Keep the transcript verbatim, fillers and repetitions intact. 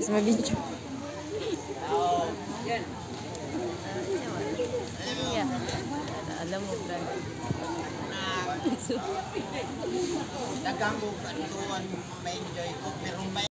Mas mabidyo. Alam mo, Brad. Dagang ko, may enjoy ko, pero may